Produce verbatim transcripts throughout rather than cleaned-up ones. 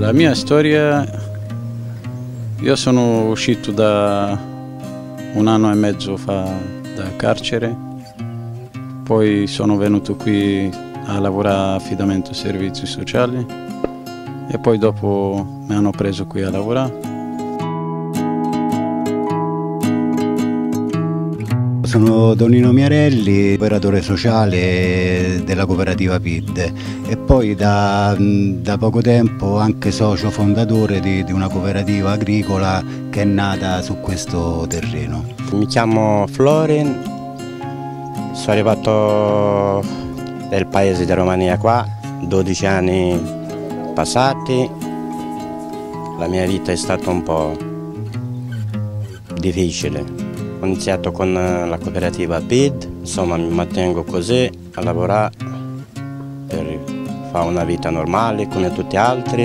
La mia storia, io sono uscito da un anno e mezzo fa da carcere, poi sono venuto qui a lavorare a affidamento servizi sociali e poi dopo mi hanno preso qui a lavorare. Sono Tonino Miarelli, operatore sociale della cooperativa P I D e poi da, da poco tempo anche socio fondatore di, di una cooperativa agricola che è nata su questo terreno. Mi chiamo Florin, sono arrivato nel paese di Romania qua, dodici anni passati, la mia vita è stata un po' difficile. Ho iniziato con la cooperativa P I D, insomma mi mantengo così a lavorare per fare una vita normale come tutti gli altri.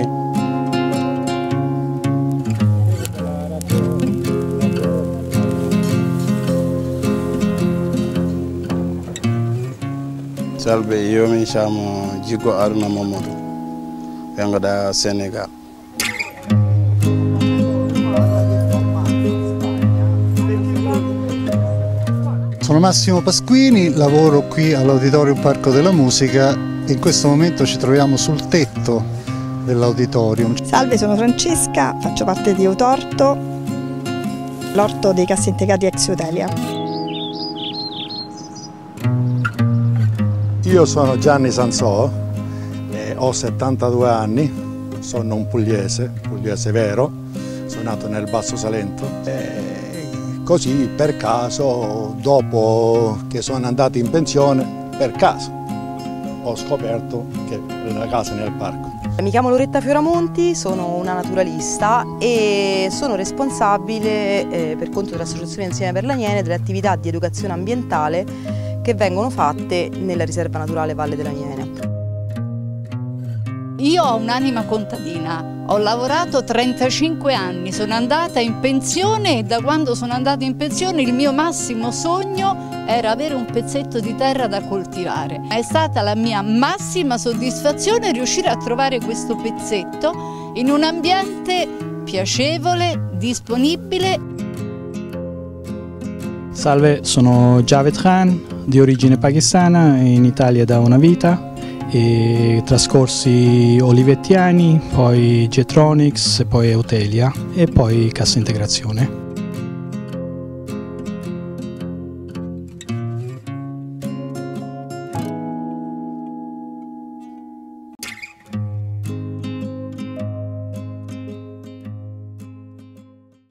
Salve, io mi chiamo Djigo Aruna Mamadou, vengo da Senegal. Sono Massimo Pasquini, lavoro qui all'Auditorium Parco della Musica e in questo momento ci troviamo sul tetto dell'auditorium. Salve, sono Francesca, faccio parte di Eutorto, l'orto dei cassaintegrati ex Eutelia. Io sono Gianni Sansò, eh, ho settantadue anni, sono un pugliese, pugliese vero, sono nato nel Basso Salento. Eh, Così per caso, dopo che sono andato in pensione, per caso ho scoperto che la casa è nel parco. Mi chiamo Loretta Fioramonti, sono una naturalista e sono responsabile eh, per conto dell'Associazione Insieme per l'Aniene delle attività di educazione ambientale che vengono fatte nella riserva naturale Valle dell'Aniene. Io ho un'anima contadina. Ho lavorato trentacinque anni, sono andata in pensione e da quando sono andata in pensione il mio massimo sogno era avere un pezzetto di terra da coltivare. È stata la mia massima soddisfazione riuscire a trovare questo pezzetto in un ambiente piacevole, disponibile. Salve, sono Javed Khan, di origine pakistana, in Italia da una vita. E trascorsi Olivettiani, poi Getronics, poi Eutelia e poi Cassa Integrazione.